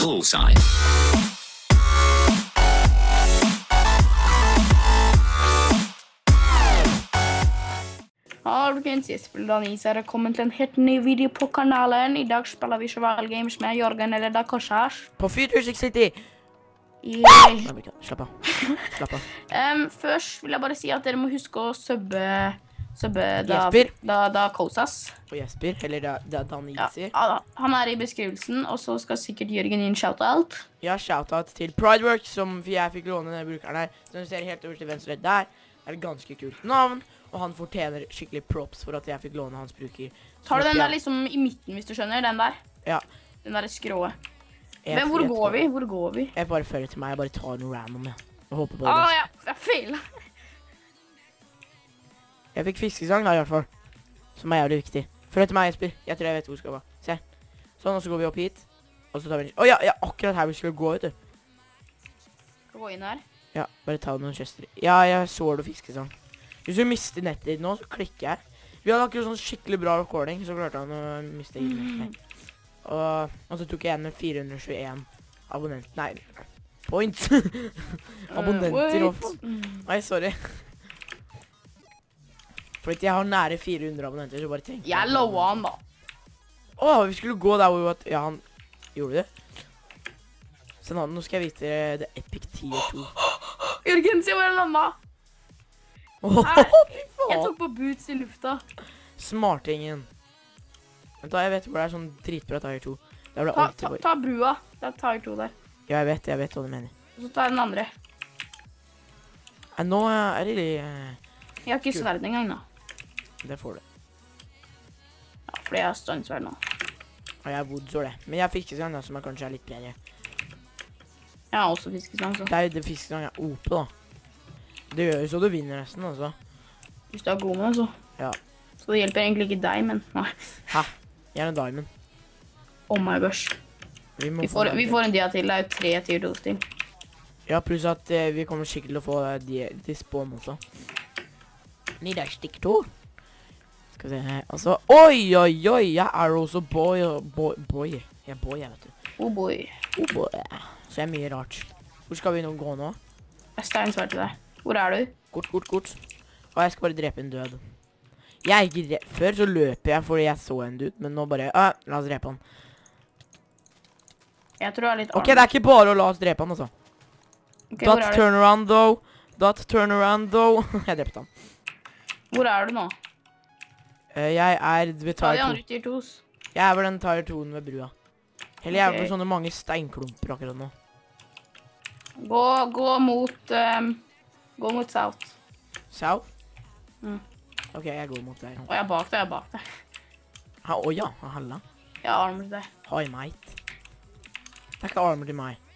Bullseye. Folkens, jeg spiller Danis her og kommer til en helt ny video på kanalen. I dag spiller vi Survival Games med Jørgen eller Dakoshas. På Futuristic City! Yeah. Slapp av. Slapp av. Først vil jeg bare si at dere må huske å subbe Jesper. Dakosas. Og Jesper, eller Danisi. Ja, han er i beskrivelsen, og så skal sikkert Jørgen gi en shoutout. Ja, shoutout til Prideworks, som jeg fikk låne denne brukeren her. Som du ser helt over til venstre der. Det er et ganske kult navn. Og han fortjener skikkelig props for at jeg fikk låne hans bruker. Tar du den der liksom i midten, hvis du skjønner? Den der? Ja. Den der skrå. Men hvor går vi? Hvor går vi? Jeg bare følger til meg. Jeg bare tar noe random, jeg. Og håper på det. Ja. Jeg feilet. Jeg fikk fiskesang da, i hvert fall. Som er jævlig viktig. Følg til meg, Jesper. Jeg tror jeg vet hvor vi skal gå. Se. Sånn, og så går vi opp hit. Og så tar vi en... ja, akkurat her vi skulle gå, vet du. Skal vi gå inn her? Ja, bare ta noen kjøster. Ja, jeg så det fiskesang. Hvis du mister nettet ditt nå, så klikker jeg. Vi hadde akkurat sånn skikkelig bra recording, så klarte han å miste nettet. Og så tok jeg igjen med 421 abonnenter. Nei, points. Abonnenter opp. Nei, sorry. Fordi jeg har nære 400 abonnenter, så bare tenk. Jeg lovet han da. Vi skulle gå der hvor vi var... Ja, han gjorde det. Så nå skal jeg vise det Epic Tier 2. Jørgen, se hvor jeg landet. Jeg tok på boots i lufta. Smartingen. Vent da, jeg vet hvor det er sånn dritbra Tier 2. Ta brua. Det er Tier 2 der. Ja, jeg vet hva du mener. Og så tar jeg den andre. Nå er det Jeg har ikke sverd engang nå. Det får du. Ja, fordi jeg har standsverd nå. Ja, jeg har woodsår det. Men jeg har fiskesang da, som kanskje er litt bedre. Jeg har også fiskesang, så. Det er jo det fiskesang jeg er OP da. Det gjør jo så du vinner nesten, altså. Hvis du er god med det, så. Ja. Så det hjelper egentlig ikke deg, men nei. Hæ? Gjerne diamond. Oh my gosh. Vi får en dia til, det er jo 3 tier 2 til. Ja, pluss at vi kommer sikkert til å få de spawn også. Need a stick 2. Skal vi se her, altså. Oi, jeg er også boy. Jeg er boy, jeg vet du. Oh boy. Så jeg er mye rart. Hvor skal vi nå gå nå? Jeg steinsverd til deg. Hvor er du? Kort. Og jeg skal bare drepe en død. Før så løper jeg fordi jeg så en dude, men nå bare... la oss drepe han. Jeg tror jeg er litt arm. Ok, det er ikke bare å la oss drepe han, altså. Okay, turn around though. Jeg drepte han. Hvor er du nå? Jeg er ved Ta de Tier 2. andre tier 2s. Jeg er ved den Tier 2-en ved brua. Eller jeg er ved sånne mange steinklumper akkurat nå. Gå mot south. South? Ok, jeg går mot deg. Jeg er bak deg. Ja, halla. Jeg har armor til deg. Hi, mate. Det er ikke armor til meg.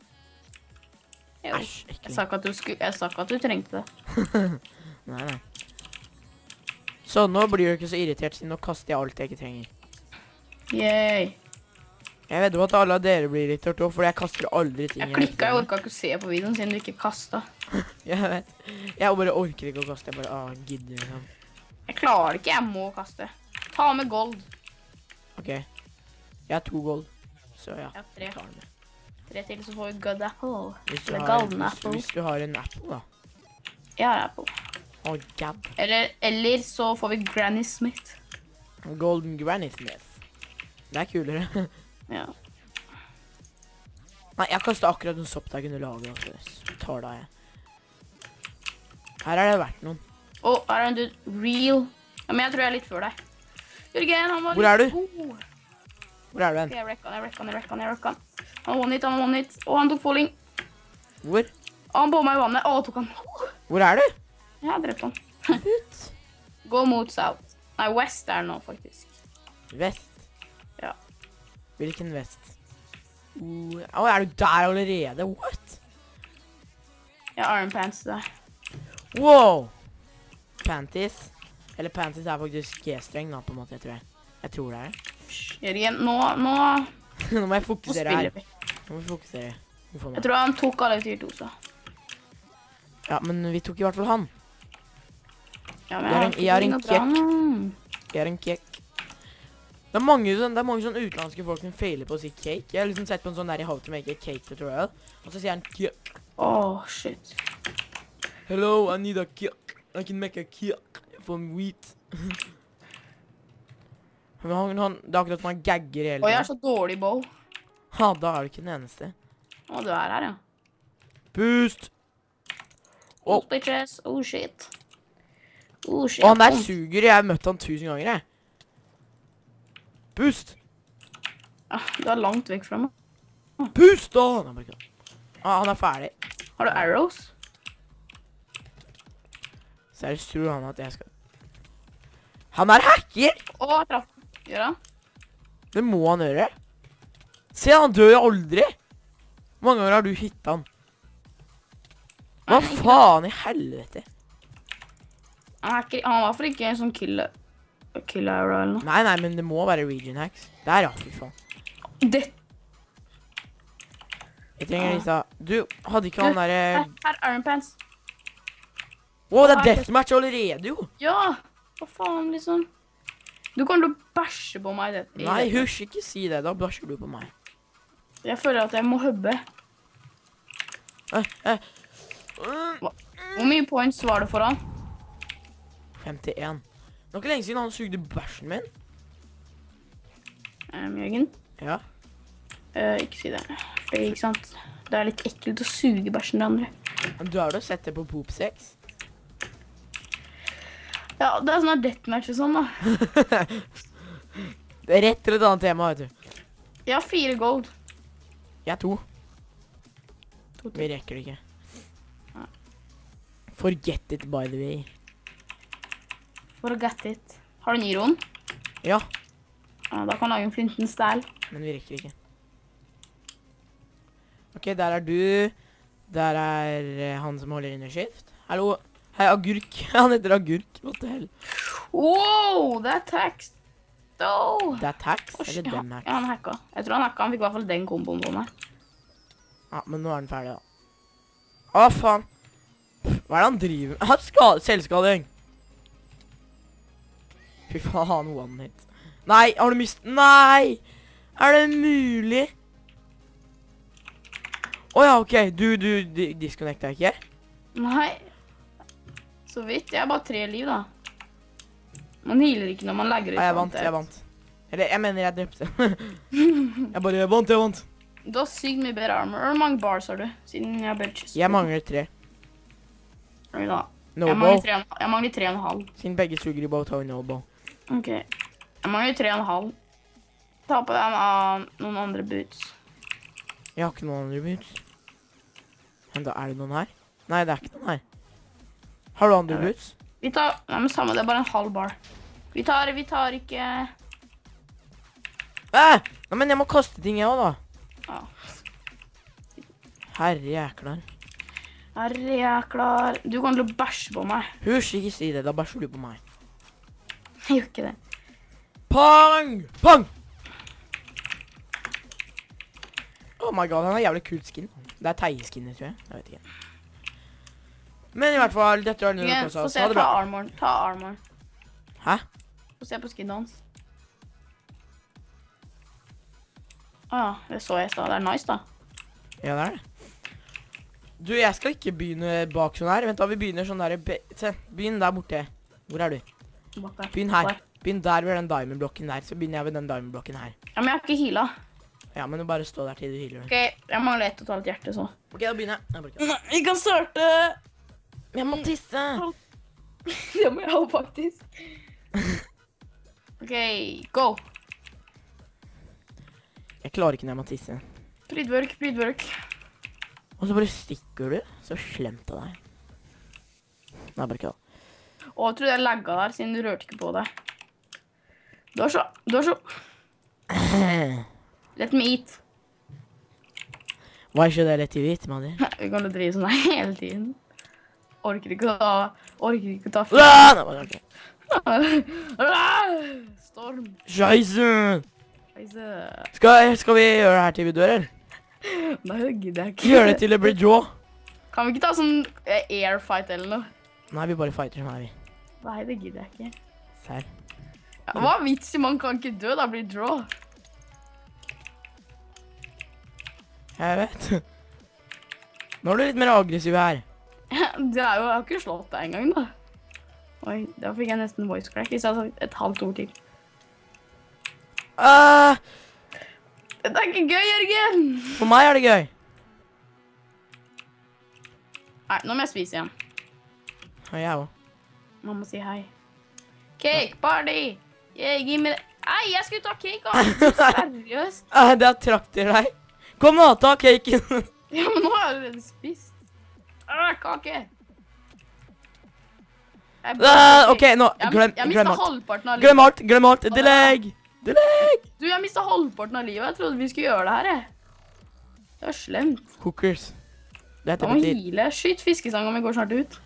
Æsj, Jeg sa ikke at du trengte det. Nei. Så nå blir du ikke så irritert, siden nå kaster jeg alt jeg ikke trenger. Yay. Jeg vet jo at alle av dere blir litt tørt også, fordi jeg kaster aldri ting. Jeg orket ikke å se på videoen siden du ikke kastet. Jeg vet. Jeg bare orker ikke å kaste. Jeg bare, gidder liksom. Jeg klarer ikke, jeg må kaste. Ta med gold. Ok. Jeg har 2 gold. Så ja. Jeg har 3. 3 til, så får vi good apple. Hvis du har en apple, da. Jeg har apple. God. Eller så får vi Granny Smith. Golden Granny Smith. Det er kulere. Ja. Nei, jeg kastet akkurat en sopp der jeg kunne lage. Tar da jeg. Her er det vært noen. Her er en dude. Real. Ja, men jeg tror jeg er litt før deg. Jørgen, han var Hvor er litt du? god. Hvor er du hen? Jeg rekker han. Han var one hit. Han tok falling. Hvor? Han på meg i vannet. Tok han. Hvor er du? Jeg drepte han. Gå mot south. Nei, west er nå, faktisk. Vest? Ja. Hvilken vest? Er du der allerede? What? Jeg har Iron Pants der. Wow! Panties. Eller panties er faktisk G-streng da, på en måte, jeg tror det er. Jørgen, nå Nå må jeg fokusere her. vi. Nå må vi fokusere. Jeg tror han tok alle tier 2, så. Ja, men vi tok i hvert fall han. Ja, men jeg har en kjekk. Det er mange sånne utenlandske folk som feiler på å si cake. Jeg har liksom sett på en sånn der i How to Make a Cake tutorial. Og så sier han cake. Shit. Hello, I need a cake. I can make a cake from wheat. Men det er akkurat som han gagger hele tiden. Jeg er så dårlig bow. Ja, da er du ikke den eneste. Du er her, ja. Pust! Bitches. Shit. Shit. Han der suger. Jeg har møtt han 1000 ganger, jeg. Pust! Du er langt vekk fra meg. Pust da! Han er ferdig. Har du arrows? Seriøst tror han at jeg skal... Han er hacker! Jeg traff. Gjør han? Det må han gjøre. Se, han dør jo aldri. Hvor mange ganger har du hittet han? Hva faen i helvete? Han var i hvert fall ikke en sånn kill arrow eller noe. Nei, men det må være region hacks. Der, ja, fy faen. Det... Jeg trenger litt Du, hadde ikke han der... Her, Iron Pants. Wow, det er deathmatch allerede, jo. Ja, hva faen, liksom. Du kan jo bæsje på meg. Nei, husk ikke si det, da bæsjer du på meg. Jeg føler at jeg må hubbe. Hvor mye points var det for han? 51. Det var ikke lenge siden han sugde bæsjen min. Jørgen? Ja? Ikke si det. Det er ikke sant. Det er litt ekkelt å suge bæsjen til andre. Men du har jo sett det på Poop 6. Ja, det er sånn her deathmatch og sånn, da. Det er rett til et annet tema, vet du. Jeg har 4 gold. Jeg har 2. Vi rekker det ikke. Forget it, by the way. Forget it. Har du Niron? Ja. Da kan jeg lage en flinten style. Men vi rekker ikke. Ok, der er du. Der er han som holder underskift. Hallo. Hei, Agurk. Han heter Agurk. What the hell? Wow, det er tax. Det er tax? Eller den hacks? Ja, han hacka. Jeg tror han hacka. Han fikk i hvert fall den komboen på meg. Ja, men nå er den ferdig, da. Faen. Hva er det han driver med? Han har selvskading. Fy faen, one hit. Nei, har du mistet? Nei! Er det mulig? Ja, ok. Du disconnecta ikke? Nei. Så vidt. Jeg har bare 3 liv, da. Man healer ikke når man legger ut. Jeg vant. Eller, jeg mener jeg drepte. jeg vant. Du har sykt mye bedre armor. Hvor mange bars har du? Siden jeg har belches. Jeg mangler 3. Jeg mangler 3,5. Siden begge suger i bow, tar vi no bow. Ok. Jeg mangler 3,5. Ta på deg noen andre boots. Jeg har ikke noen andre boots. Men da er det noen her? Nei, det er ikke noen her. Har du andre boots? Vi tar... Nei, men samme, det er bare en halv bar. Vi tar ikke... Nei, men jeg må kaste ting jeg også, da. Ja. Herre jæklar. Du kan jo bæsje på meg. Husk, ikke si det, da bæsjer du på meg. Jeg gjør ikke det. Pang! Pang! Oh my god, han har jævlig kult skin. Det er teieskinnet, tror jeg. Jeg vet ikke. Men i hvert fall, dette var noe få se, ta armor. Hæ? Få se på skinnet hans. Det så jeg i sted. Det er nice, da. Ja, det er det. Du, jeg skal ikke begynne bak sånn her. Vent da, vi begynner sånn der. Se, begynn der borte. Hvor er du? Begynn her. Begynn der ved den diamond-blokken der. Så begynner jeg ved den diamond-blokken her. Ja, men jeg har ikke healet. Ja, men du bare stå der til du healer. Ok, jeg mangler 1,5 hjerte, så. Ok, da begynner jeg. Vi kan starte. Jeg må tisse. Det må jeg ha, faktisk. Ok, go. Jeg klarer ikke når jeg må tisse. Prydwork. Og så bare stikker du. Så slemt av deg. Nei, bare ikke da. Jeg tror jeg lagget der, siden du rørte ikke på det. Du har så... Let me eat. Why should I let you eat, Maddy? Vi kan jo drive sånn her hele tiden. Orker ikke å ta Nei, bare ok. Storm. Scheisse! Scheisse. Skal vi gjøre det her til vi dør, eller? Nei, det gidder jeg ikke. Gjør det til det blir draw. Kan vi ikke ta sånn air fight eller noe? Nei, vi bare fighter sånn her, vi. Nei, det gidder jeg ikke. Serr. Ja, hva er vits i? Man kan ikke dø, da blir det draw. Jeg vet. Nå er du litt mer aggressiv her. Det er jo, jeg har ikke slått deg en gang da. Oi, da fikk jeg nesten voice crack hvis jeg hadde sagt et halvt ord til. Det er ikke gøy, Jørgen! For meg er det gøy. Nei, nå må jeg spise igjen. Og jeg også. Man må si hei. Cake party! Yeah, gi meg det. Nei, jeg skulle ta cake av. Seriøst. Det er trakter deg. Kom nå, ta caken. Ja, men nå har jeg allerede spist. Kake. Ok, nå, glem Jeg mistet alt. halvparten av livet. Glem alt. Deleg. Deleg. Du, jeg mistet halvparten av livet. Jeg trodde vi skulle gjøre det her, jeg. Det var slemt. Hookers. Det Da må hile. Skyt fiskesang om vi går snart ut.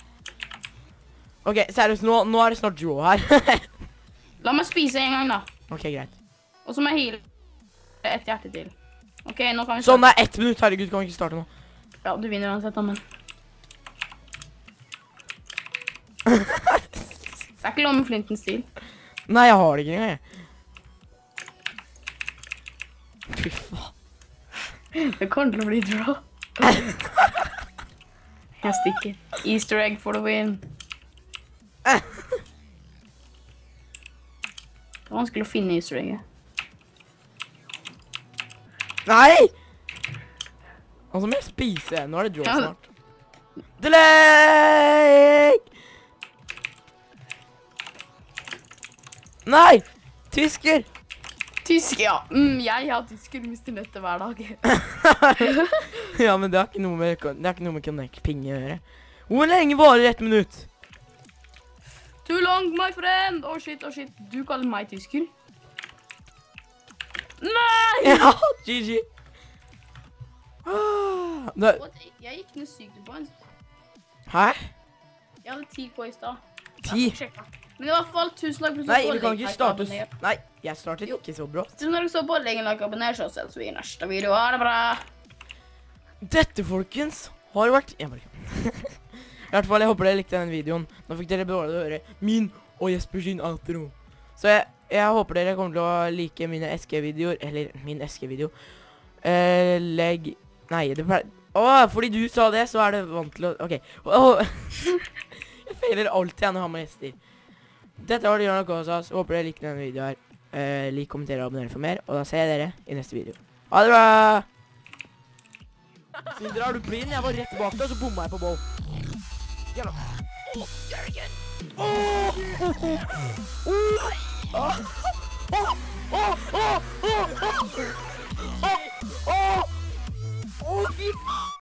Ok, seriøst, nå er det snart draw her. La meg spise en gang da. Ok, greit. Og så må jeg hile et hjerte til. Ok, nå kan vi starte. Sånn, det er 1 minutt. Herregud, kan vi ikke starte nå? Ja, du vinner uansett da, men. Det er ikke lov med flintens stil. Nei, jeg har det ikke engang, jeg. Fy faen. Det kommer til å bli draw. Jeg stikker. Easter egg for the win. Det var vanskelig å finne Easter egget. Nei! Og så må jeg spise. Nå er det draw Ja. snart. Deleg! Nei! Tysker! Tysk, ja. Jeg har tysker mister nettet hver dag. Ja, men det har ikke noe med Connect Ping å gjøre. Hvor lenge varer 1 minutt? Too long, my friend! Å, shit, å, shit. Du kaller meg tysker? Nei! Ja, GG. Jeg gikk ned sykt på en. Hæ? Jeg hadde 10 på i stad. 10? Men i hvert fall, tusen takk for så Nei, vi kan ikke starte oss. abonner. Nei, jeg startet ikke så bra. Tusen takk så på, legg en like og abonner, så ses vi i neste video. Ha det bra! Dette, folkens, har vært... Jeg bare kan. I hvert fall, jeg håper dere likte denne videoen. Nå fikk dere bare høre min og Jesper sin outro. Så jeg håper dere kommer til å like mine SG-videoer, eller min SG-video. Legg... Nei, det pleier... Fordi du sa det, så er det vant til å... Ok. Jeg feiler alltid når jeg har med gjester. Dette var det Jørgen Kåsas. Håper dere likte denne videoen her. Lik, kommenter og abonner for mer. Og da ser jeg dere i neste video. Ha det bra! Sindre, er du blind? Jeg var rett bak deg, og så bomma jeg på boll. Jævla. Jørgen!